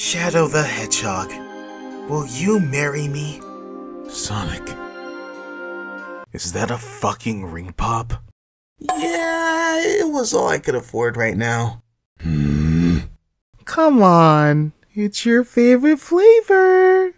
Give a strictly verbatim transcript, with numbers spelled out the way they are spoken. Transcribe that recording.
Shadow the Hedgehog, will you marry me? Sonic, is that a fucking ring pop? Yeah, it was all I could afford right now. Hmm. Come on, it's your favorite flavor.